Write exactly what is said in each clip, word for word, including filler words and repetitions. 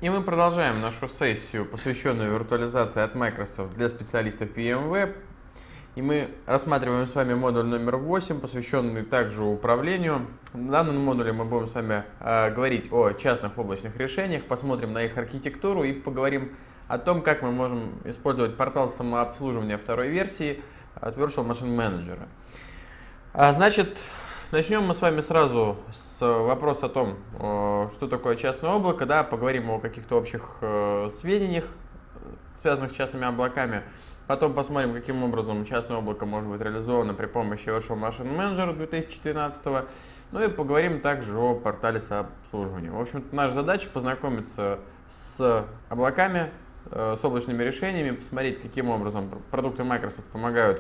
И мы продолжаем нашу сессию, посвященную виртуализации от Microsoft для специалистов ви эм веб. И мы рассматриваем с вами модуль номер восемь, посвященный также управлению. В данном модуле мы будем с вами э, говорить о частных облачных решениях, посмотрим на их архитектуру и поговорим о том, как мы можем использовать портал самообслуживания второй версии от Virtual Machine Manager. А, значит, начнем мы с вами сразу с вопроса о том, что такое частное облако, да, поговорим о каких-то общих э, сведениях, связанных с частными облаками. Потом посмотрим, каким образом частное облако может быть реализовано при помощи Virtual Machine Manager две тысячи тринадцатого. Ну и поговорим также о портале самообслуживания. В общем-то, наша задача познакомиться с облаками, э, с облачными решениями, посмотреть, каким образом продукты Microsoft помогают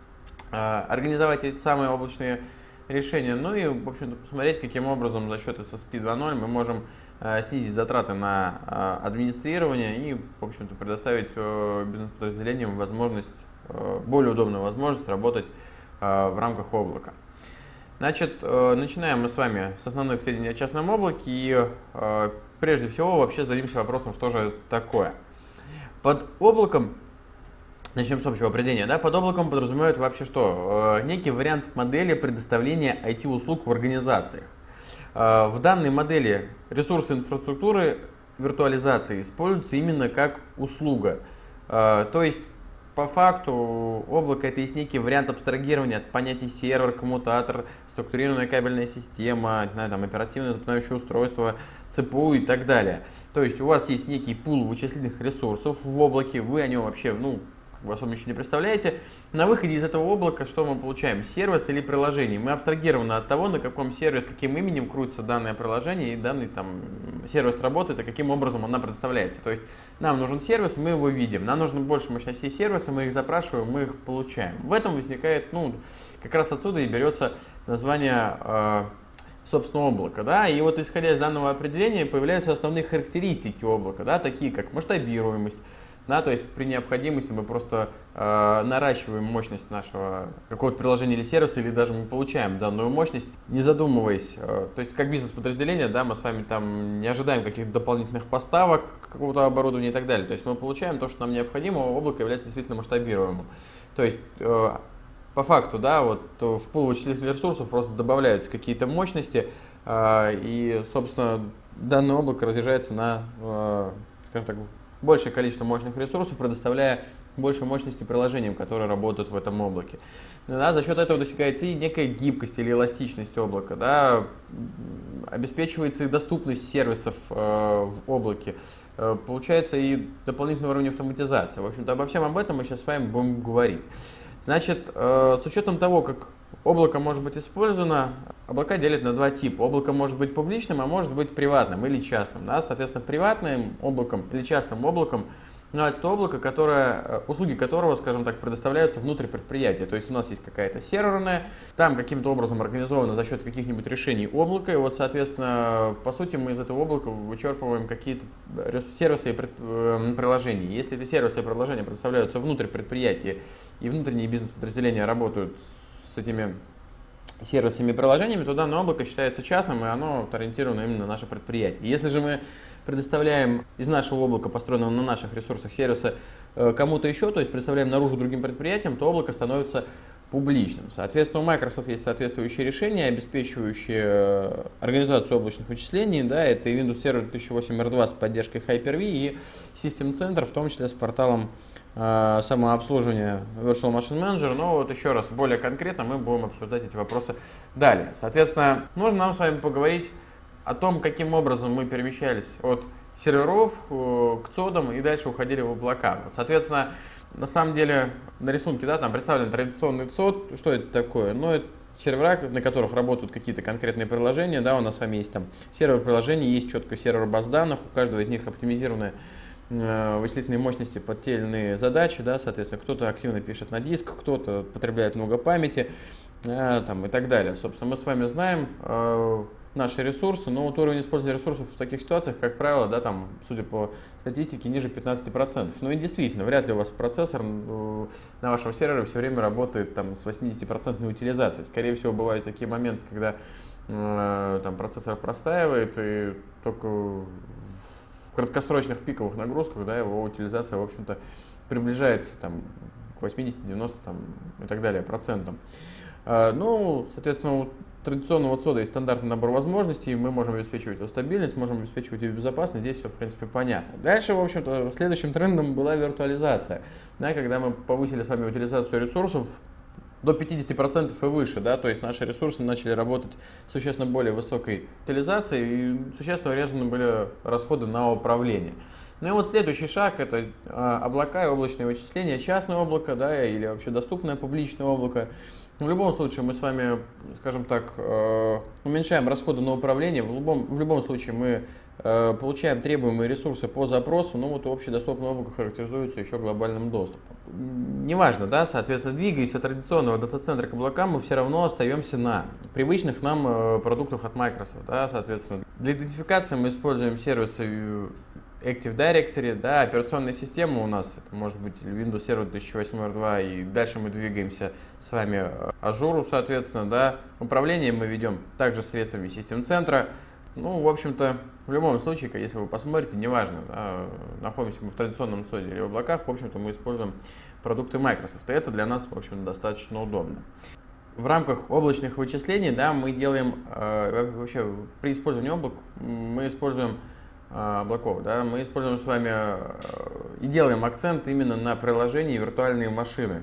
э, организовать эти самые облачные решения. Ну и, в общем-то, посмотреть, каким образом за счет эс эс пи два ноль мы можем э, снизить затраты на э, администрирование и, в общем-то, предоставить э, бизнес-подразделениям возможность, э, более удобную возможность работать э, в рамках облака. Значит, э, начинаем мы с вами с основных сведений о частном облаке и э, прежде всего вообще зададимся вопросом, что же это такое. Под облаком Начнем с общего определения. Да? Под облаком подразумевают вообще что? Э, некий вариант модели предоставления ай ти-услуг в организациях. Э, в данной модели ресурсы инфраструктуры виртуализации используются именно как услуга. Э, то есть, по факту, облако это есть некий вариант абстрагирования от понятий сервер, коммутатор, структурированная кабельная система, не знаю, там, оперативное запоминающее устройство, цэ пэ у и так далее. То есть, у вас есть некий пул вычислительных ресурсов в облаке, вы о нем вообще, ну, вы особо ничего не представляете. На выходе из этого облака что мы получаем? Сервис или приложение. Мы абстрагированы от того, на каком сервисе, каким именем крутится данное приложение и данный там сервис работает, и каким образом она предоставляется. То есть нам нужен сервис, мы его видим. Нам нужно больше мощностей сервиса, мы их запрашиваем, мы их получаем. В этом возникает, ну, как раз отсюда и берется название э, собственно, облака. Да? И вот исходя из данного определения появляются основные характеристики облака, да, такие как масштабируемость. Да, то есть при необходимости мы просто э, наращиваем мощность нашего какого-то приложения или сервиса, или даже мы получаем данную мощность, не задумываясь. Э, то есть как бизнес-подразделение, да, мы с вами там не ожидаем каких-то дополнительных поставок, какого-то оборудования и так далее. То есть мы получаем то, что нам необходимо, облако является действительно масштабируемым. То есть э, по факту, да, вот в пул вычислительных ресурсов просто добавляются какие-то мощности, э, и, собственно, данное облако разъезжается на, э, скажем так, большее количество мощных ресурсов, предоставляя больше мощности приложениям, которые работают в этом облаке. Да, за счет этого достигается и некая гибкость или эластичность облака, да, обеспечивается и доступность сервисов э, в облаке, э, получается и дополнительный уровень автоматизации. В общем-то, обо всем об этом мы сейчас с вами будем говорить. Значит, э, с учетом того, как облако может быть использовано, облака делят на два типа. Облако может быть публичным, а может быть приватным или частным. Да? Соответственно, приватным облаком или частным облаком, ну, это то облако, которое, услуги которого, скажем так, предоставляются внутрь предприятия. То есть у нас есть какая-то серверная, там каким-то образом организовано за счет каких-нибудь решений облака. И вот, соответственно, по сути, мы из этого облака вычерпываем какие-то сервисы и приложения. Если эти сервисы и приложения предоставляются внутрь предприятия, и внутренние бизнес-подразделения работают с этими сервисами и приложениями, то данное облако считается частным, и оно ориентировано именно на наше предприятие. Если же мы предоставляем из нашего облака, построенного на наших ресурсах сервиса, кому-то еще, то есть представляем наружу другим предприятиям, то облако становится публичным. Соответственно, у Microsoft есть соответствующие решения, обеспечивающие организацию облачных вычислений. Да, это и Windows Server две тысячи восемь эр два с поддержкой Hyper-V и System Center, в том числе с порталом э, самообслуживания Virtual Machine Manager. Но вот еще раз, более конкретно мы будем обсуждать эти вопросы далее. Соответственно, нужно нам с вами поговорить о том, каким образом мы перемещались от серверов к цодам и дальше уходили в облака. Вот, соответственно, на самом деле на рисунке, да, там представлен традиционный цод. Что это такое? Ну, это сервера, на которых работают какие-то конкретные приложения. Да, у нас с вами есть там сервер приложений, есть четко сервер баз данных, у каждого из них оптимизированы э, вычислительные мощности под те или иные задачи. Да, соответственно, кто-то активно пишет на диск, кто-то потребляет много памяти э, там, и так далее. Собственно, мы с вами знаем э, наши ресурсы, но вот уровень использования ресурсов в таких ситуациях, как правило, да, там, судя по статистике, ниже пятнадцати процентов. Ну и действительно, вряд ли у вас процессор э, на вашем сервере все время работает там, с восьмидесятипроцентной утилизацией. Скорее всего, бывают такие моменты, когда э, там, процессор простаивает, и только в в краткосрочных пиковых нагрузках, да, его утилизация, в общем-то, приближается там, к восьмидесяти-девяноста там, и так далее процентам. Ну, соответственно, у традиционного цода есть стандартный набор возможностей, мы можем обеспечивать его стабильность, можем обеспечивать ее безопасность, здесь все, в принципе, понятно. Дальше, в общем-то, следующим трендом была виртуализация, да, когда мы повысили с вами утилизацию ресурсов до пятидесяти процентов и выше, да, то есть наши ресурсы начали работать с существенно более высокой утилизацией и существенно урезаны были расходы на управление. Ну и вот следующий шаг — это облака и облачные вычисления, частное облако, да, или вообще доступное публичное облако. В любом случае мы с вами, скажем так, уменьшаем расходы на управление, в любом, в любом случае мы получаем требуемые ресурсы по запросу, но вот общедоступное облако характеризуется еще глобальным доступом. Неважно, да, соответственно, двигаясь от традиционного дата-центра к облакам, мы все равно остаемся на привычных нам продуктах от Microsoft, да, соответственно. Для идентификации мы используем сервисы Active Directory, да, операционная система у нас, это может быть Windows Server две тысячи восемь эр два, и дальше мы двигаемся с вами Azure, соответственно, да. Управление мы ведем также средствами систем-центра. Ну, в общем-то, в любом случае, если вы посмотрите, неважно, да, находимся мы в традиционном соде или в облаках, в общем-то, мы используем продукты Microsoft, и это для нас, в общем-то, достаточно удобно. В рамках облачных вычислений, да, мы делаем, э, вообще, при использовании облак, мы используем облаков, да, мы используем с вами и делаем акцент именно на приложения и виртуальные машины.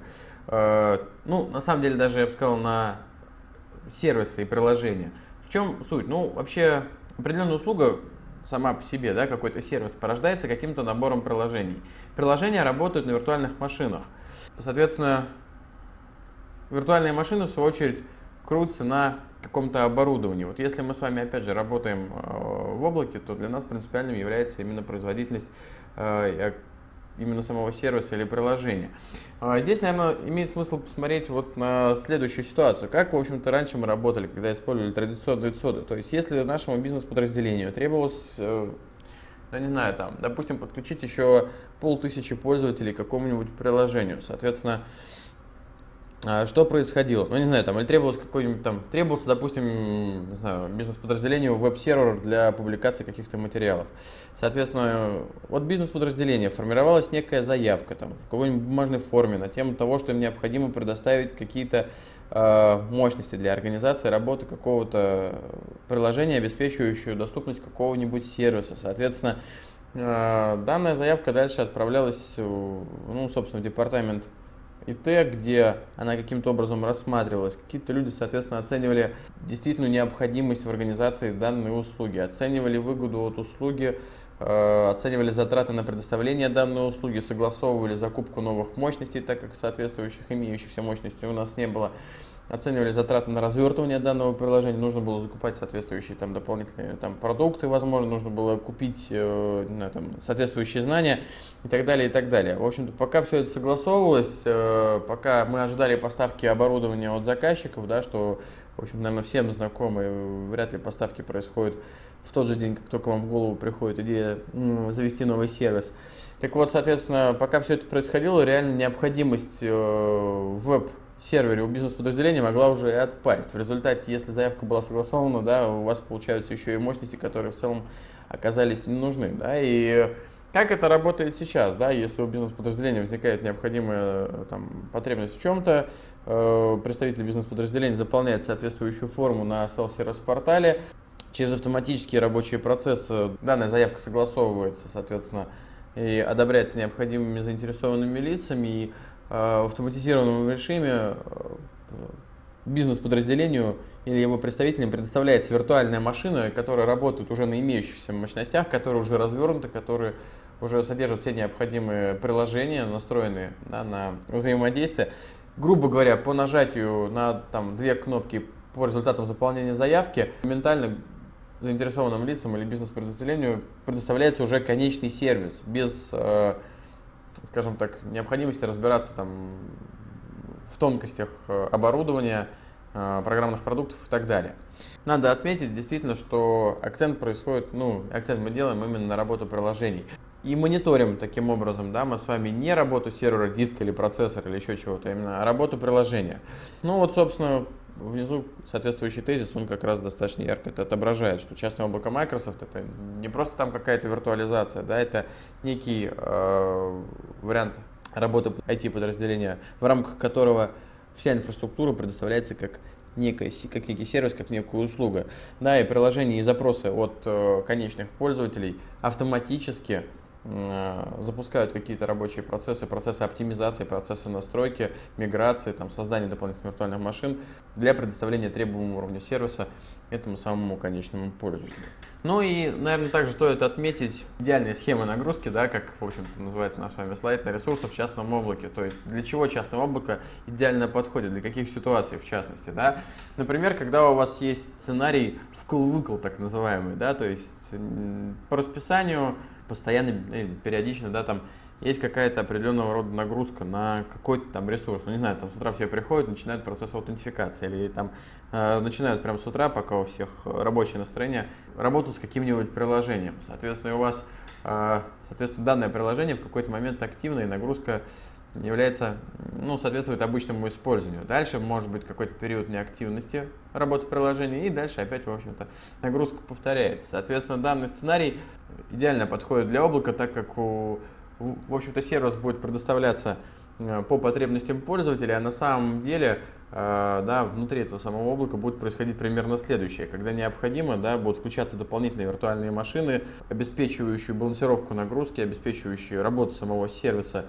Ну, на самом деле, даже я бы сказал, на сервисы и приложения. В чем суть? Ну, вообще, определенная услуга сама по себе, да, какой-то сервис порождается каким-то набором приложений. Приложения работают на виртуальных машинах. Соответственно, виртуальные машины, в свою очередь, крутятся на каком-то оборудовании. Вот если мы с вами, опять же, работаем в облаке, то для нас принципиальным является именно производительность именно самого сервиса или приложения. Здесь, наверное, имеет смысл посмотреть вот на следующую ситуацию. Как, в общем-то, раньше мы работали, когда использовали традиционные цоды. То есть, если нашему бизнес-подразделению требовалось, я не знаю, там, допустим, подключить еще полтысячи пользователей к какому-нибудь приложению, соответственно, что происходило? Ну, не знаю, там, или требовалось какой-нибудь там, требовался, допустим, не знаю, бизнес-подразделению веб-сервер для публикации каких-то материалов. Соответственно, от бизнес-подразделения формировалась некая заявка там, в какой-нибудь бумажной форме на тему того, что им необходимо предоставить какие-то э, мощности для организации работы какого-то приложения, обеспечивающего доступность какого-нибудь сервиса. Соответственно, э, данная заявка дальше отправлялась, ну, собственно, в департамент ай ти, где она каким-то образом рассматривалась. Какие-то люди, соответственно, оценивали действительно необходимость в организации данной услуги, оценивали выгоду от услуги, э, оценивали затраты на предоставление данной услуги, согласовывали закупку новых мощностей, так как соответствующих имеющихся мощностей у нас не было. Оценивали затраты на развертывание данного приложения, нужно было закупать соответствующие там дополнительные там, продукты, возможно, нужно было купить э, не знаю, там, соответствующие знания и так далее, и так далее. В общем-то, пока все это согласовывалось, э, пока мы ожидали поставки оборудования от заказчиков, да, что, в общем, наверное, всем знакомы, вряд ли поставки происходят в тот же день, как только вам в голову приходит идея м, завести новый сервис. Так вот, соответственно, пока все это происходило, реально необходимость э, в веб сервере у бизнес-подразделения могла уже и отпасть. В результате, если заявка была согласована, да, у вас получаются еще и мощности, которые в целом оказались не нужны. Да, и как это работает сейчас, да, если у бизнес-подразделения возникает необходимая там, потребность в чем-то, э, представитель бизнес-подразделения заполняет соответствующую форму на self-service портале, через автоматические рабочие процессы данная заявка согласовывается, соответственно, и одобряется необходимыми заинтересованными лицами, и в автоматизированном режиме бизнес-подразделению или его представителям предоставляется виртуальная машина, которая работает уже на имеющихся мощностях, которые уже развернуты, которые уже содержат все необходимые приложения, настроенные, да, на взаимодействие. Грубо говоря, по нажатию на там, две кнопки по результатам заполнения заявки, моментально заинтересованным лицам или бизнес-подразделению предоставляется уже конечный сервис без, скажем так, необходимости разбираться там в тонкостях оборудования, программных продуктов и так далее. Надо отметить действительно, что акцент происходит, ну, акцент мы делаем именно на работу приложений. И мониторим таким образом, да, мы с вами не работу сервера, диска или процессора или еще чего-то, именно а работу приложения. Ну вот, собственно, внизу соответствующий тезис, он как раз достаточно ярко это отображает, что частное облако Microsoft это не просто там какая-то виртуализация, да, это некий э, вариант работы ай ти-подразделения, в рамках которого вся инфраструктура предоставляется как некий, как некий сервис, как некая услуга. Да, и приложения и запросы от э, конечных пользователей автоматически запускают какие-то рабочие процессы, процессы оптимизации, процессы настройки, миграции, там, создания дополнительных виртуальных машин для предоставления требуемого уровня сервиса этому самому конечному пользователю. Ну и, наверное, также стоит отметить идеальные схемы нагрузки, да, как, в общем-то, называется наш с вами слайд, на ресурсы в частном облаке. То есть для чего частное облако идеально подходит, для каких ситуаций в частности. Да? Например, когда у вас есть сценарий вкл-выкл, так называемый, да, то есть по расписанию постоянно, периодично, да, там есть какая-то определенного рода нагрузка на какой-то там ресурс. Ну, не знаю, там с утра все приходят, начинают процесс аутентификации, или там э, начинают прямо с утра, пока у всех рабочее настроение, работу с каким-нибудь приложением. Соответственно, у вас, э, соответственно, данное приложение в какой-то момент активно, и нагрузка является, ну, соответствует обычному использованию. Дальше может быть какой-то период неактивности работы приложения, и дальше опять, в общем-то, нагрузка повторяется. Соответственно, данный сценарий идеально подходит для облака, так как, у, в общем-то, сервис будет предоставляться по потребностям пользователя, а на самом деле, да, внутри этого самого облака будет происходить примерно следующее. Когда необходимо, да, будут включаться дополнительные виртуальные машины, обеспечивающие балансировку нагрузки, обеспечивающие работу самого сервиса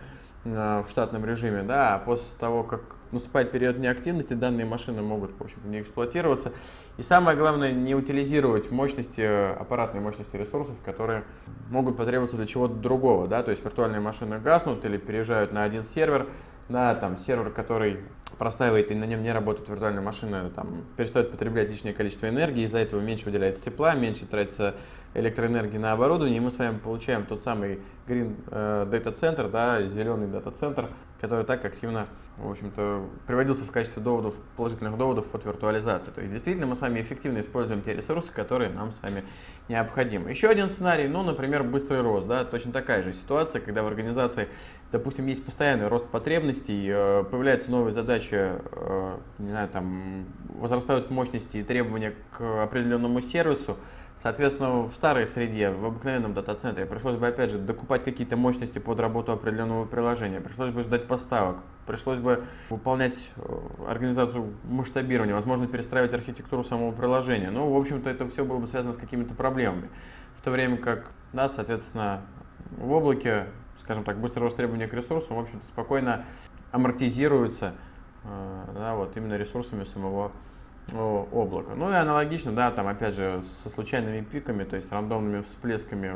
в штатном режиме, да, а после того, как наступает период неактивности, данные машины могут, в общем-то, не эксплуатироваться. И самое главное, не утилизировать мощности, аппаратные мощности ресурсов, которые могут потребоваться для чего-то другого, да, то есть виртуальные машины гаснут или переезжают на один сервер, да, там сервер, который простаивает и на нем не работает виртуальная машина, там, перестает потреблять лишнее количество энергии, из-за этого меньше выделяется тепла, меньше тратится электроэнергии на оборудование, и мы с вами получаем тот самый Green э, Data Center, да, зеленый дата-центр, который так активно, в общем-то, приводился в качестве доводов, положительных доводов от виртуализации. То есть действительно мы с вами эффективно используем те ресурсы, которые нам с вами необходимы. Еще один сценарий, ну, например, быстрый рост, да, точно такая же ситуация, когда в организации, допустим, есть постоянный рост потребностей, э, появляются новые задачи, э, не знаю, там, возрастают мощности и требования к определенному сервису. Соответственно, в старой среде, в обыкновенном дата-центре пришлось бы, опять же, докупать какие-то мощности под работу определенного приложения, пришлось бы ждать поставок, пришлось бы выполнять организацию масштабирования, возможно, перестраивать архитектуру самого приложения. Ну, в общем-то, это все было бы связано с какими-то проблемами. В то время как, да, соответственно, в облаке, скажем так, быстрый рост требований к ресурсам, в общем-то, спокойно амортизируется, да, вот именно ресурсами самого облака. Ну и аналогично, да, там опять же со случайными пиками, то есть рандомными всплесками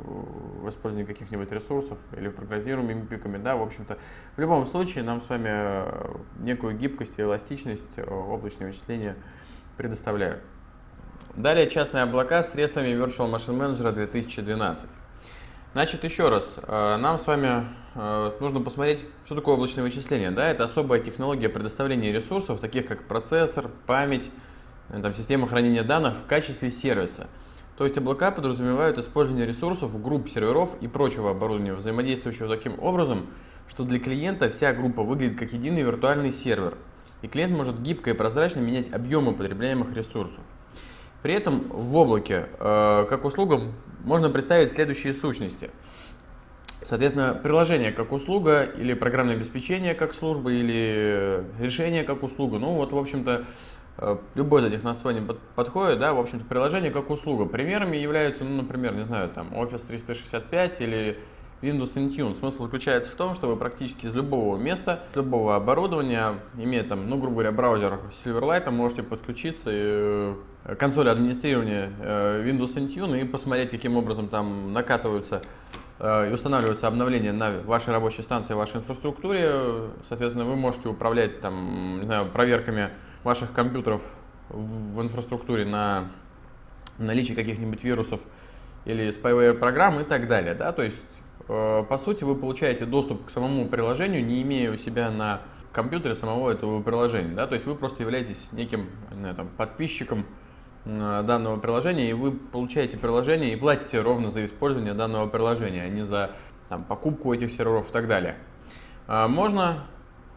в использовании каких-нибудь ресурсов или прогнозируемыми пиками, да, в общем-то, в любом случае нам с вами некую гибкость и эластичность облачные вычисления предоставляют. Далее частные облака с средствами Virtual Machine Manager две тысячи двенадцать. Значит, еще раз, нам с вами нужно посмотреть, что такое облачное вычисление. Да, это особая технология предоставления ресурсов, таких как процессор, память, там, система хранения данных в качестве сервиса. То есть облака подразумевают использование ресурсов, групп серверов и прочего оборудования, взаимодействующего таким образом, что для клиента вся группа выглядит как единый виртуальный сервер. И клиент может гибко и прозрачно менять объемы потребляемых ресурсов. При этом в облаке, э, как услугам, можно представить следующие сущности. Соответственно, приложение как услуга, или программное обеспечение как служба, или решение как услуга. Ну вот, в общем-то, э, любое из этих названий под, подходит, да, в общем-то, приложение как услуга. Примерами являются, ну, например, не знаю, там, Office триста шестьдесят пять или Windows Intune. Смысл заключается в том, что вы практически из любого места, с любого оборудования, имея там, ну, грубо говоря, браузер Silverlight, можете подключиться и консоль администрирования Windows Intune и посмотреть, каким образом там накатываются и устанавливаются обновления на вашей рабочей станции, вашей инфраструктуре. Соответственно, вы можете управлять там, не знаю, проверками ваших компьютеров в инфраструктуре на наличие каких-нибудь вирусов или spyware программ и так далее. Да? То есть, по сути, вы получаете доступ к самому приложению, не имея у себя на компьютере самого этого приложения. Да? То есть вы просто являетесь неким, не знаю, там, подписчиком данного приложения, и вы получаете приложение и платите ровно за использование данного приложения, а не за там, покупку этих серверов и так далее. Можно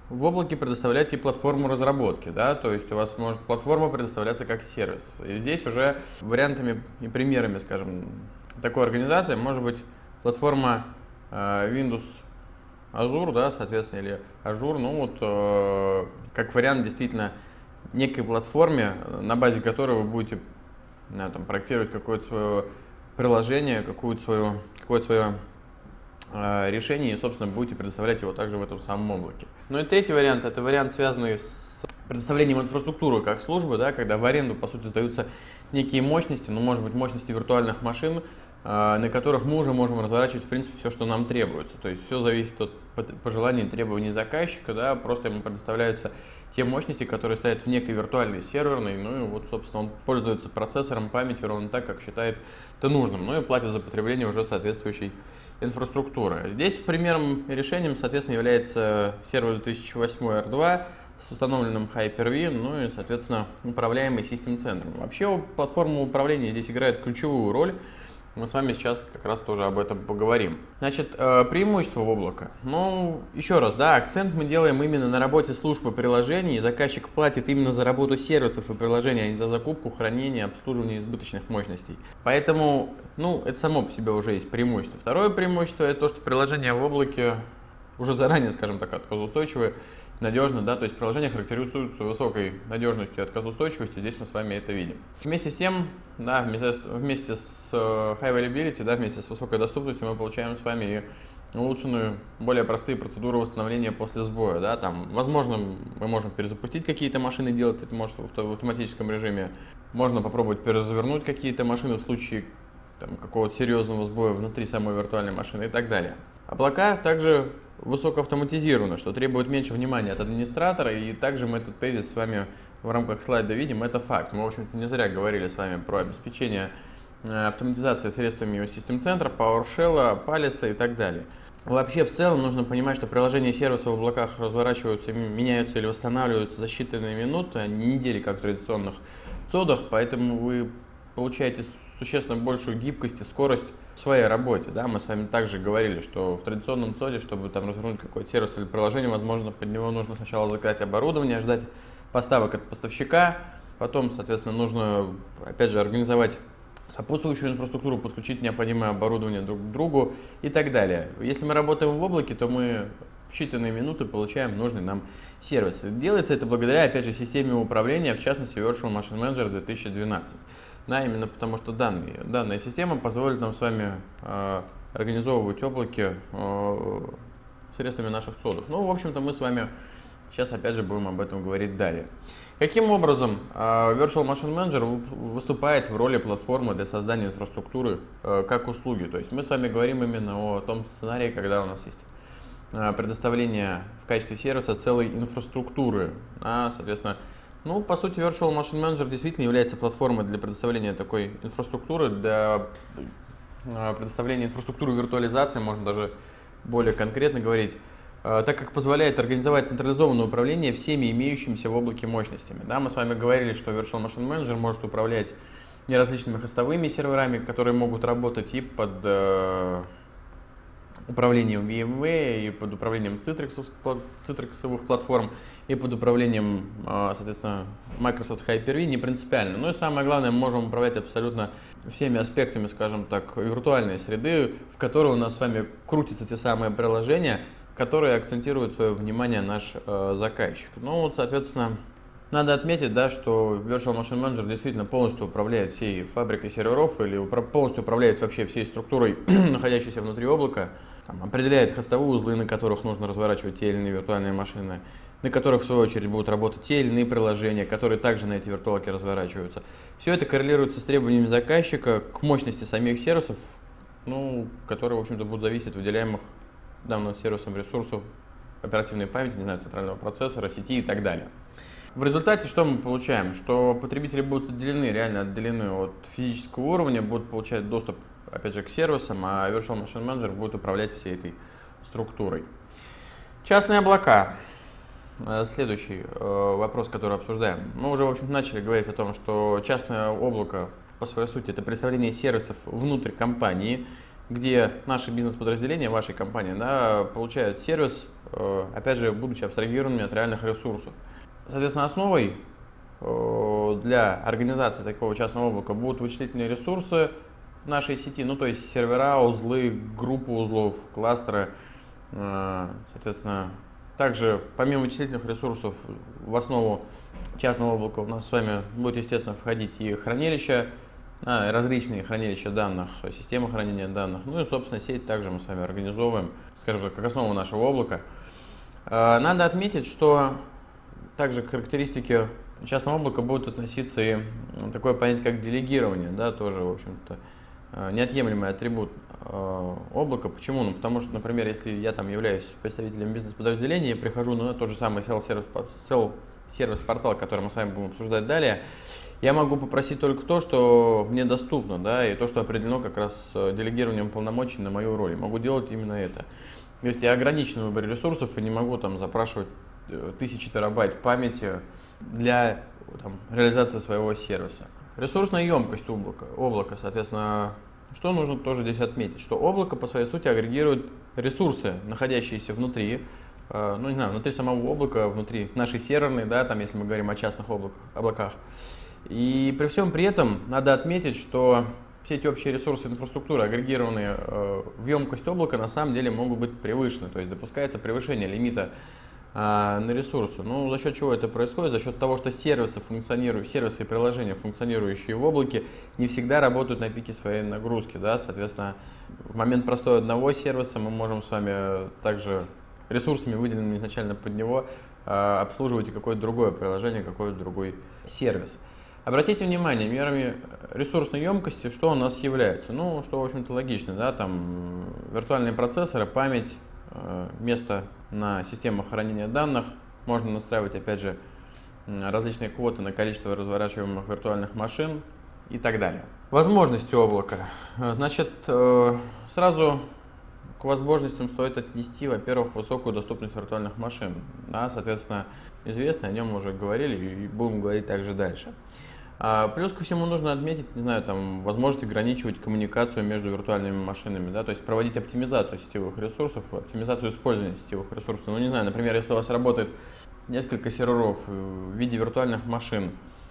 в облаке предоставлять и платформу разработки, да, то есть у вас может платформа предоставляться как сервис. И здесь уже вариантами и примерами, скажем, такой организации может быть платформа э, Windows Azure, да, соответственно, или Azure, ну вот э, как вариант действительно некой платформе, на базе которой вы будете, не знаю, там, проектировать какое-то свое приложение, какое-то свое, какое-то свое э, решение и, собственно, будете предоставлять его также в этом самом облаке. Ну и третий вариант, это вариант, связанный с предоставлением инфраструктуры как службы, да, когда в аренду, по сути, сдаются некие мощности, ну, может быть, мощности виртуальных машин, э, на которых мы уже можем разворачивать, в принципе, все, что нам требуется. То есть все зависит от пожеланий и требований заказчика, да, просто ему предоставляются те мощности, которые стоят в некой виртуальной серверной, ну и вот, собственно, он пользуется процессором, памятью ровно так, как считает это нужным, ну и платит за потребление уже соответствующей инфраструктуры. Здесь примером и решением, соответственно, является сервер две тысячи восемь эр два с установленным Hyper-V, ну и, соответственно, управляемый систем-центром. Вообще, платформа управления здесь играет ключевую роль. Мы с вами сейчас как раз тоже об этом поговорим. Значит, преимущество облака. Ну, еще раз, да, акцент мы делаем именно на работе службы приложений, и заказчик платит именно за работу сервисов и приложений, а не за закупку, хранение, обслуживание избыточных мощностей. Поэтому, ну, это само по себе уже есть преимущество. Второе преимущество — это то, что приложения в облаке уже заранее, скажем так, отказоустойчивые, надежно, да, то есть приложения характеризуются высокой надежностью и отказоустойчивостью, здесь мы с вами это видим. Вместе с тем, да, вместе, вместе с High Availability, да, вместе с высокой доступностью мы получаем с вами и улучшенную, более простые процедуры восстановления после сбоя, да, там, возможно, мы можем перезапустить какие-то машины, делать это может в автоматическом режиме, можно попробовать перезавернуть какие-то машины в случае там, какого-то серьезного сбоя внутри самой виртуальной машины и так далее. Облака также высокоавтоматизированы, что требует меньше внимания от администратора, и также мы этот тезис с вами в рамках слайда видим, это факт. Мы, в общем-то, не зря говорили с вами про обеспечение автоматизации средствами систем-центра, PowerShell, Palace и так далее. Вообще, в целом, нужно понимать, что приложения и сервисы в облаках разворачиваются, меняются или восстанавливаются за считанные минуты, а не недели, как в традиционных цодах, поэтому вы получаете существенно большую гибкость и скорость в своей работе. Да? Мы с вами также говорили, что в традиционном цоде, чтобы там развернуть какой-то сервис или приложение, возможно, под него нужно сначала заказать оборудование, ждать поставок от поставщика, потом, соответственно, нужно, опять же, организовать сопутствующую инфраструктуру, подключить необходимое оборудование друг к другу и так далее. Если мы работаем в облаке, то мы в считанные минуты получаем нужный нам сервис. Делается это благодаря, опять же, системе управления, в частности, Virtual Machine Manager две тысячи двенадцать. Да, именно потому что данные, данная система позволит нам с вами э, организовывать облаки э, средствами наших цодов. Ну, в общем-то, мы с вами сейчас опять же будем об этом говорить далее. Каким образом э, Virtual Machine Manager выступает в роли платформы для создания инфраструктуры э, как услуги? То есть мы с вами говорим именно о том сценарии, когда у нас есть э, предоставление в качестве сервиса целой инфраструктуры, а, соответственно, ну, по сути, Virtual Machine Manager действительно является платформой для предоставления такой инфраструктуры, для предоставления инфраструктуры виртуализации, можно даже более конкретно говорить, так как позволяет организовать централизованное управление всеми имеющимися в облаке мощностями. Да, мы с вами говорили, что Virtual Machine Manager может управлять не различными хостовыми серверами, которые могут работать и под э, управлением ви эм вэй, и под управлением Citrix платформ, и под управлением, соответственно, Microsoft Hyper-V, не принципиально. Ну и самое главное, мы можем управлять абсолютно всеми аспектами, скажем так, виртуальной среды, в которой у нас с вами крутятся те самые приложения, которые акцентируют свое внимание наш э, заказчик. Ну вот, соответственно, надо отметить, да, что Virtual Machine Manager действительно полностью управляет всей фабрикой серверов или полностью управляет вообще всей структурой, находящейся внутри облака, там, определяет хостовые узлы, на которых нужно разворачивать те или иные виртуальные машины, на которых в свою очередь будут работать те или иные приложения, которые также на эти виртуалки разворачиваются. Все это коррелируется с требованиями заказчика к мощности самих сервисов, ну, которые, в общем-то, будут зависеть от выделяемых данным сервисом ресурсов оперативной памяти, не знаю, центрального процессора, сети и так далее. В результате что мы получаем? Что потребители будут отделены, реально отделены от физического уровня, будут получать доступ, опять же, к сервисам, а Virtual Machine Manager будет управлять всей этой структурой. Частные облака. Следующий вопрос, который обсуждаем. Мы уже, в общем, начали говорить о том, что частное облако, по своей сути, это представление сервисов внутрь компании, где наши бизнес-подразделения, вашей компании, да, получают сервис, опять же, будучи абстрагированными от реальных ресурсов. Соответственно, основой для организации такого частного облака будут вычислительные ресурсы нашей сети, ну то есть сервера, узлы, группы узлов, кластеры. Соответственно, также помимо вычислительных ресурсов в основу частного облака у нас с вами будет, естественно, входить и хранилища, различные хранилища данных, системы хранения данных, ну и, собственно, сеть также мы с вами организовываем, скажем так, как основу нашего облака. Надо отметить, что также к характеристике частного облака будет относиться и такое понятие, как делегирование, да, тоже, в общем-то, неотъемлемый атрибут облака. Почему? Ну, потому что, например, если я там являюсь представителем бизнес-подразделения и прихожу на тот же самый селф-сервис-портал, который мы с вами будем обсуждать далее, я могу попросить только то, что мне доступно, да, и то, что определено как раз делегированием полномочий на мою роль. Могу делать именно это. То есть я ограничен в выборе ресурсов и не могу там запрашивать тысячи терабайт памяти для там, реализации своего сервиса. Ресурсная емкость облака, облака, соответственно, что нужно тоже здесь отметить, что облако по своей сути агрегирует ресурсы, находящиеся внутри, э, ну не знаю, внутри самого облака, внутри нашей серверной, да, там, если мы говорим о частных облаках, облаках. И при всем при этом надо отметить, что все эти общие ресурсы инфраструктуры, агрегированные э, в емкость облака, на самом деле могут быть превышены, то есть допускается превышение лимита на ресурсы. Ну, за счет чего это происходит? За счет того, что сервисы, функционируют, сервисы и приложения, функционирующие в облаке, не всегда работают на пике своей нагрузки. Да? Соответственно, в момент простоя одного сервиса мы можем с вами также ресурсами, выделенными изначально под него, обслуживать и какое-то другое приложение, какой-то другой сервис. Обратите внимание, мерами ресурсной емкости, что у нас является? Ну, что, в общем-то, логично, да, там виртуальные процессоры, память, место на системах хранения данных, можно настраивать, опять же, различные квоты на количество разворачиваемых виртуальных машин и так далее. Возможности облака. Значит, сразу к возможностям стоит отнести, во-первых, высокую доступность виртуальных машин. Да, соответственно, известно, о нем мы уже говорили и будем говорить также дальше. А плюс ко всему нужно отметить, не знаю, там, возможность ограничивать коммуникацию между виртуальными машинами, да, то есть проводить оптимизацию сетевых ресурсов, оптимизацию использования сетевых ресурсов. Ну, не знаю, например, если у вас работает несколько серверов в виде виртуальных машин,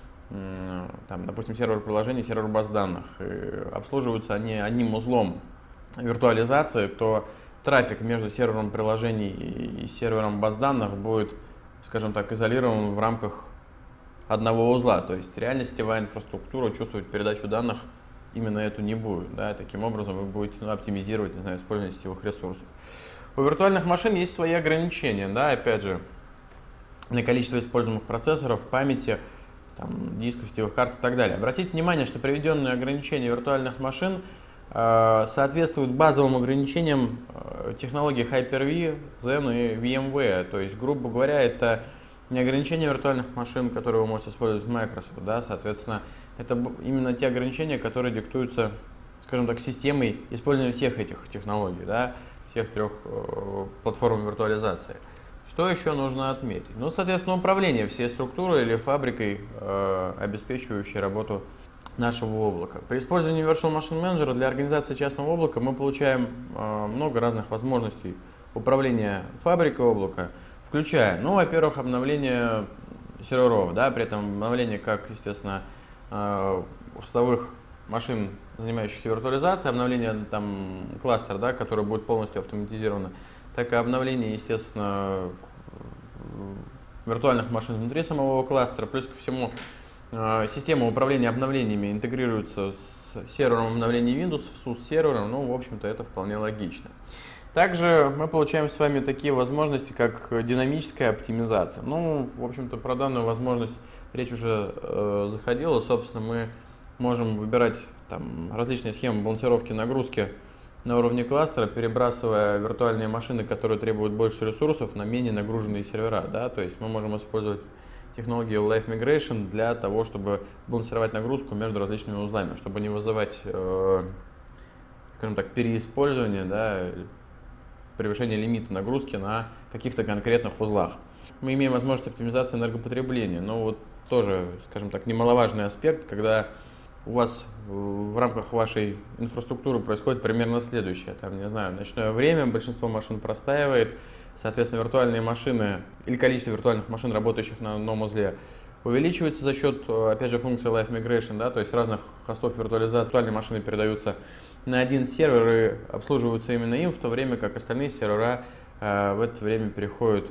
там, допустим, сервер приложений, сервер баз данных, обслуживаются они одним узлом виртуализации, то трафик между сервером приложений и сервером баз данных будет, скажем так, изолирован в рамках одного узла, то есть реально сетевая инфраструктура чувствовать передачу данных именно эту не будет. Да? Таким образом вы будете ну, оптимизировать, не знаю, использование сетевых ресурсов. У виртуальных машин есть свои ограничения, да, опять же, на количество используемых процессоров, памяти, там, дисков, сетевых карт и так далее. Обратите внимание, что приведенные ограничения виртуальных машин э, соответствуют базовым ограничениям э, технологий Hyper-V, Xen и VMware, то есть, грубо говоря, это не ограничения виртуальных машин, которые вы можете использовать в Microsoft, да, соответственно, это именно те ограничения, которые диктуются, скажем так, системой использования всех этих технологий, да, всех трех э, платформ виртуализации. Что еще нужно отметить? Ну, соответственно, управление всей структурой или фабрикой, э, обеспечивающей работу нашего облака. При использовании Virtual Machine Manager для организации частного облака мы получаем э, много разных возможностей управления фабрикой облака, включая, ну, во-первых, обновление серверов, да, при этом обновление как, естественно, хостовых машин, занимающихся виртуализацией, обновление там кластера, да, который будет полностью автоматизировано, так и обновление, естественно, виртуальных машин внутри самого кластера. Плюс ко всему, система управления обновлениями интегрируется с сервером обновлений Windows, с сус-сервером, ну, в общем-то, это вполне логично. Также мы получаем с вами такие возможности, как динамическая оптимизация. Ну, в общем-то, про данную возможность речь уже э, заходила. Собственно, мы можем выбирать там, различные схемы балансировки нагрузки на уровне кластера, перебрасывая виртуальные машины, которые требуют больше ресурсов, на менее нагруженные сервера. Да? То есть мы можем использовать технологию Live Migration для того, чтобы балансировать нагрузку между различными узлами, чтобы не вызывать, э, скажем так, переиспользование, да, превышение лимита нагрузки на каких-то конкретных узлах. Мы имеем возможность оптимизации энергопотребления, но вот тоже, скажем так, немаловажный аспект, когда у вас в рамках вашей инфраструктуры происходит примерно следующее. Там, не знаю, ночное время, большинство машин простаивает, соответственно, виртуальные машины или количество виртуальных машин, работающих на одном узле, увеличивается за счет, опять же, функции Live Migration, да, то есть разных хостов виртуализации. Виртуальные машины передаются на один сервер и обслуживаются именно им, в то время как остальные сервера э, в это время переходят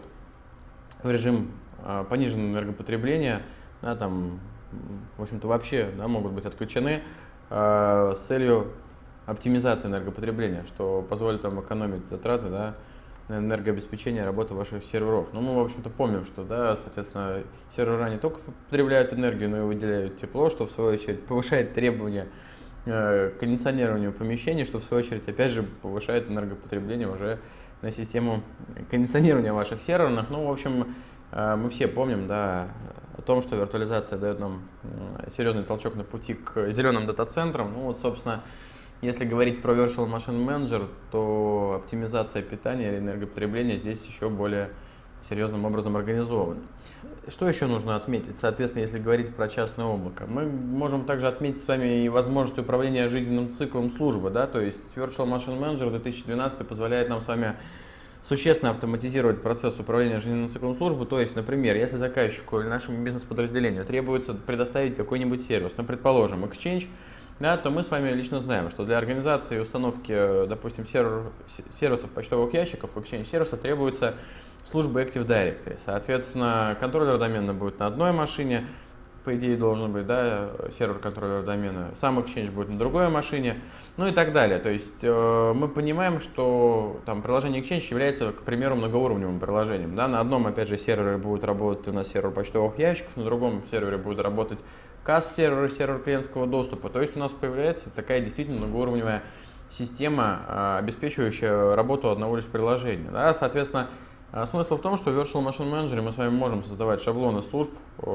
в режим э, пониженного энергопотребления, да, там, в общем-то, вообще, да, могут быть отключены э, с целью оптимизации энергопотребления, что позволит вам экономить затраты, да, на энергообеспечение работы ваших серверов. Но мы, в общем-то, помним, что, да, соответственно, сервера не только потребляют энергию, но и выделяют тепло, что, в свою очередь, повышает требования э, к кондиционированию помещений, что, в свою очередь, опять же, повышает энергопотребление уже на систему кондиционирования ваших серверных. Ну, в общем, э, мы все помним, да, о том, что виртуализация дает нам серьезный толчок на пути к зеленым дата-центрам. Ну, вот, собственно, если говорить про Virtual Machine Manager, то оптимизация питания или энергопотребления здесь еще более серьезным образом организована. Что еще нужно отметить? Соответственно, если говорить про частное облако, мы можем также отметить с вами и возможность управления жизненным циклом службы. Да? То есть Virtual Machine Manager две тысячи двенадцатый позволяет нам с вами существенно автоматизировать процесс управления жизненным циклом службы. То есть, например, если заказчику или нашему бизнес-подразделению требуется предоставить какой-нибудь сервис, ну, предположим, Exchange, да, то мы с вами лично знаем, что для организации и установки, допустим, сервер, сервисов почтовых ящиков, Exchange сервиса требуется служба Active Directory. Соответственно, контроллер домена будет на одной машине, по идее должен быть, да, сервер контроллера домена, сам Exchange будет на другой машине, ну и так далее. То есть э, мы понимаем, что там приложение Exchange является, к примеру, многоуровневым приложением. Да? На одном, опять же, сервере будет работать у нас сервер почтовых ящиков, на другом сервере будет работать касс-сервер, сервер клиентского доступа. То есть у нас появляется такая действительно многоуровневая система, э, обеспечивающая работу одного лишь приложения. Да? Соответственно, э, смысл в том, что в Virtual Machine Manager мы с вами можем создавать шаблоны служб,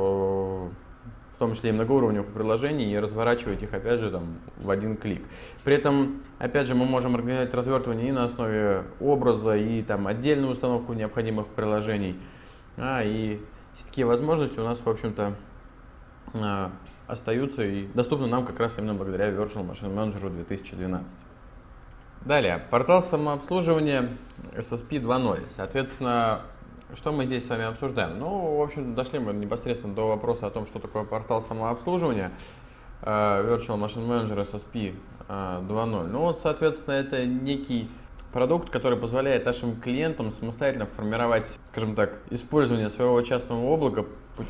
э, в том числе и многоуровневых приложений, и разворачивать их, опять же, там, в один клик. При этом, опять же, мы можем организовать развертывание и на основе образа, и там, отдельную установку необходимых приложений. А, и все такие возможности у нас, в общем-то, остаются и доступны нам как раз именно благодаря Virtual Machine Manager две тысячи двенадцать. Далее, портал самообслуживания эс эс пи два ноль. Соответственно, что мы здесь с вами обсуждаем? Ну, в общем, дошли мы непосредственно до вопроса о том, что такое портал самообслуживания Virtual Machine Manager эс эс пи два ноль. Ну вот, соответственно, это некий продукт, который позволяет нашим клиентам самостоятельно формировать, скажем так, использование своего частного облака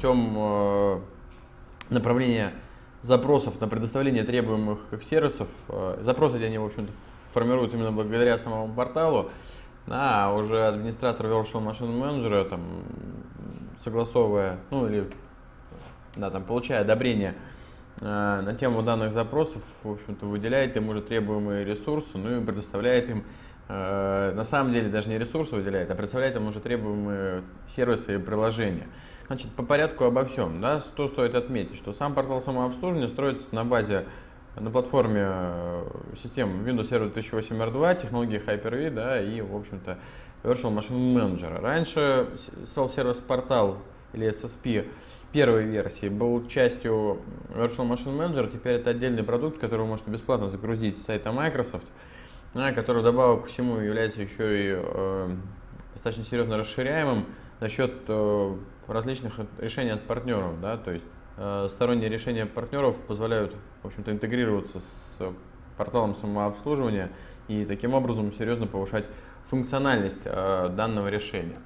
путем направления запросов на предоставление требуемых как сервисов. Запросы эти они, в общем-то, формируют именно благодаря самому порталу. А уже администратор Virtual Machine Manager, там, согласовывая, ну или да, там, получая одобрение э, на тему данных запросов, в общем-то, выделяет им уже требуемые ресурсы, ну и предоставляет им, э, на самом деле даже не ресурсы выделяет, а представляет им уже требуемые сервисы и приложения. Значит, по порядку обо всем, да, что стоит отметить, что сам портал самообслуживания строится на базе на платформе систем Windows Server две тысячи восемь эр два, технологии Hyper-V, да, и, в общем-то, Virtual Machine Manager. Раньше Self-Service Portal или эс эс пи первой версии был частью Virtual Machine Manager, теперь это отдельный продукт, который вы можете бесплатно загрузить с сайта Microsoft, да, который вдобавок ко всему является еще и э, достаточно серьезно расширяемым за счет э, различных решений от партнеров, да, то есть сторонние решения партнеров позволяют, в общем-то, интегрироваться с порталом самообслуживания и таким образом серьезно повышать функциональность э, данного решения.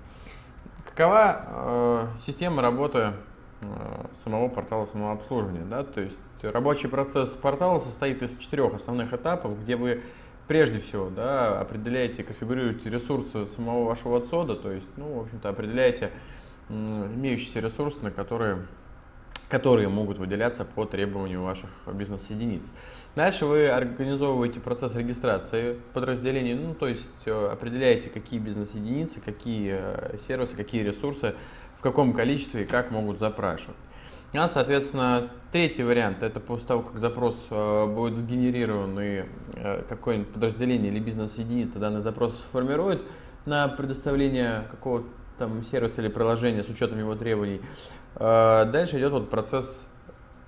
Какова э, система работы э, самого портала самообслуживания? Да? То есть рабочий процесс портала состоит из четырех основных этапов, где вы прежде всего, да, определяете, конфигурируете ресурсы самого вашего отсода, то есть, ну, в общем-то, определяете э, имеющиеся ресурсы, на которые которые могут выделяться по требованию ваших бизнес-единиц. Дальше вы организовываете процесс регистрации подразделений, ну, то есть определяете, какие бизнес-единицы, какие сервисы, какие ресурсы, в каком количестве и как могут запрашивать. А, соответственно, третий вариант – это после того, как запрос будет сгенерирован и какое-нибудь подразделение или бизнес-единица данный запрос сформирует на предоставление какого-то там сервиса или приложения с учетом его требований. Дальше идет вот процесс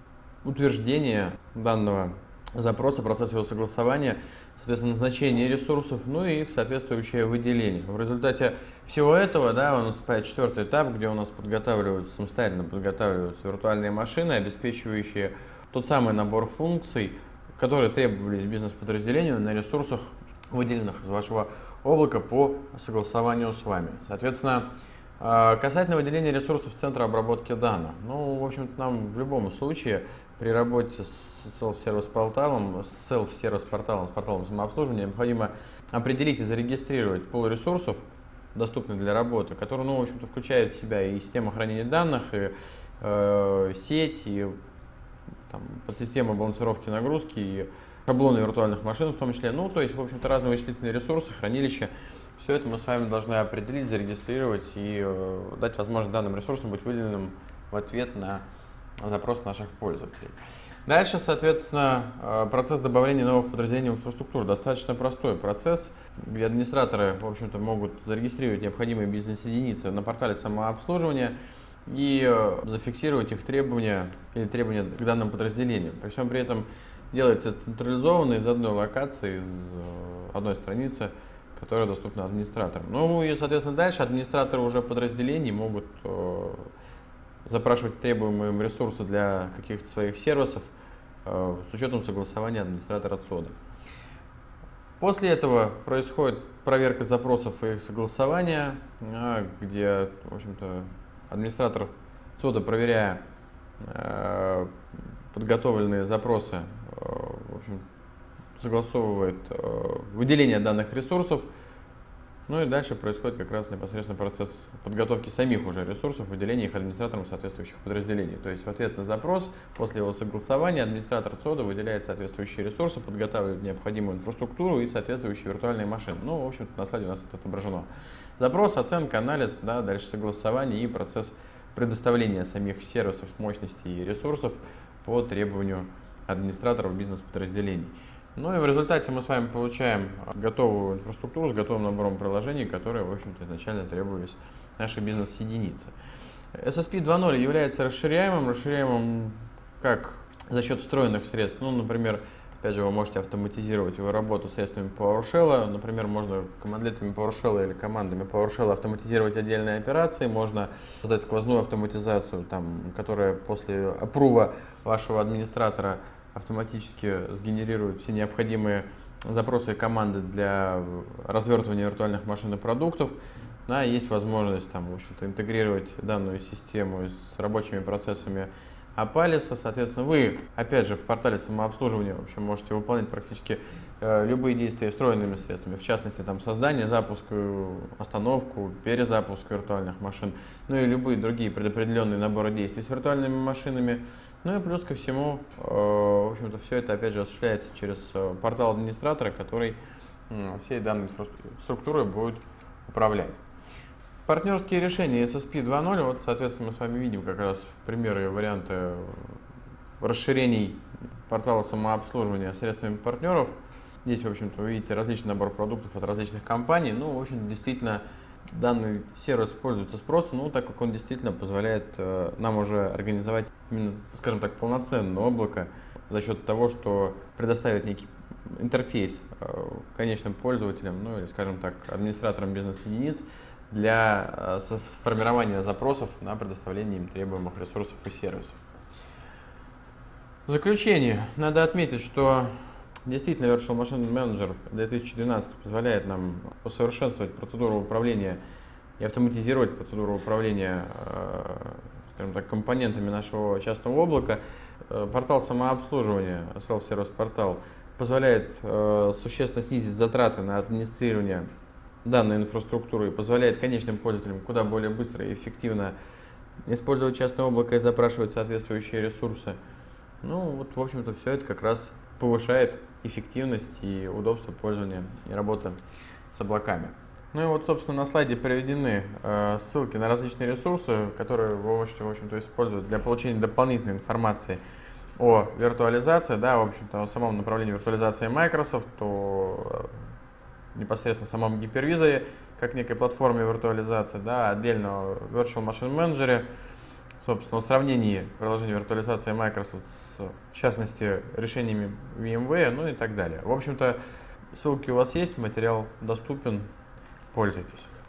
утверждение данного запроса, процесс его согласования, соответственно, назначение ресурсов, ну и их соответствующее выделение. В результате всего этого, да, наступает четвертый этап, где у нас подготавливаются, самостоятельно подготавливаются виртуальные машины, обеспечивающие тот самый набор функций, которые требовались бизнес-подразделению на ресурсах, выделенных из вашего облака по согласованию с вами. Соответственно, касательно выделения ресурсов центра обработки данных, ну, в общем-то, нам в любом случае при работе с селф-сервис-порталом, с селф-сервис-порталом, с порталом самообслуживания необходимо определить и зарегистрировать пул ресурсов, доступных для работы, который, ну, в общем-то, включает в себя и систему хранения данных, и э, сеть, и там, подсистемы балансировки нагрузки, и шаблоны виртуальных машин в том числе. Ну, то есть, в общем-то, разные вычислительные ресурсы, хранилища. Все это мы с вами должны определить, зарегистрировать и э, дать возможность данным ресурсам быть выделенным в ответ на запрос наших пользователей. Дальше, соответственно, процесс добавления новых подразделений в инфраструктуру. Достаточно простой процесс, где администраторы, в общем-то, могут зарегистрировать необходимые бизнес-единицы на портале самообслуживания и зафиксировать их требования или требования к данным подразделениям. При всем при этом делается централизованно из одной локации, из одной страницы, которая доступна администраторам. Ну и, соответственно, дальше администраторы уже подразделений могут запрашивать требуемые им ресурсы для каких-то своих сервисов э, с учетом согласования администратора ЦОДа. После этого происходит проверка запросов и их согласования, э, где, в общем-то, администратор ЦОДа, проверяя э, подготовленные запросы, э, в общем, согласовывает э, выделение данных ресурсов. Ну и дальше происходит как раз непосредственно процесс подготовки самих уже ресурсов, выделения их администраторам соответствующих подразделений. То есть в ответ на запрос, после его согласования, администратор ЦОДа выделяет соответствующие ресурсы, подготавливает необходимую инфраструктуру и соответствующие виртуальные машины. Ну, в общем-то, на слайде у нас это отображено. Запрос, оценка, анализ, да, дальше согласование и процесс предоставления самих сервисов, мощностей и ресурсов по требованию администраторов бизнес-подразделений. Ну и в результате мы с вами получаем готовую инфраструктуру с готовым набором приложений, которые, в общем-то, изначально требовались нашей бизнес-единице. эс эс пи два ноль является расширяемым, расширяемым как за счет встроенных средств. Ну, например, опять же, вы можете автоматизировать его работу средствами PowerShell. Например, можно командлетами PowerShell или командами PowerShell автоматизировать отдельные операции. Можно создать сквозную автоматизацию, там, которая после апрува вашего администратора автоматически сгенерирует все необходимые запросы и команды для развертывания виртуальных машин и продуктов. Да, есть возможность там, в общем-то, интегрировать данную систему с рабочими процессами Апалиса. Соответственно, вы, опять же, в портале самообслуживания в общем, можете выполнять практически э, любые действия встроенными средствами, в частности, там, создание, запуск, остановку, перезапуск виртуальных машин, ну и любые другие предопределенные наборы действий с виртуальными машинами. Ну и плюс ко всему, э, в общем-то, все это, опять же, осуществляется через э, портал администратора, который э, всей данной структурой будет управлять. Партнерские решения эс эс пи два ноль, вот, соответственно, мы с вами видим как раз примеры и варианты расширений портала самообслуживания средствами партнеров. Здесь, в общем-то, вы видите различный набор продуктов от различных компаний. Ну, в общем, действительно, данный сервис пользуется спросом, ну, так как он действительно позволяет э, нам уже организовать, именно, скажем так, полноценное облако за счет того, что предоставит некий интерфейс э, конечным пользователям, ну, или, скажем так, администраторам бизнес-единиц, для формирования запросов на предоставление им требуемых ресурсов и сервисов. В заключение, надо отметить, что действительно Virtual Machine Manager две тысячи двенадцать позволяет нам усовершенствовать процедуру управления и автоматизировать процедуру управления, скажем так, компонентами нашего частного облака. Портал самообслуживания, Self-Service портал, позволяет существенно снизить затраты на администрирование данной инфраструктуры и позволяет конечным пользователям куда более быстро и эффективно использовать частное облако и запрашивать соответствующие ресурсы. Ну, вот, в общем-то, все это как раз повышает эффективность и удобство пользования и работы с облаками. Ну и вот, собственно, на слайде приведены э, ссылки на различные ресурсы, которые вы можете, в общем-то, использовать для получения дополнительной информации о виртуализации, да, в общем-то, о самом направлении виртуализации Microsoft, о непосредственно самом гипервизоре, как некой платформе виртуализации, да, отдельно о Virtual Machine Manager. собственно, о сравнении приложений виртуализации Microsoft с, в частности, решениями VMware, ну и так далее. В общем-то, ссылки у вас есть, материал доступен, пользуйтесь.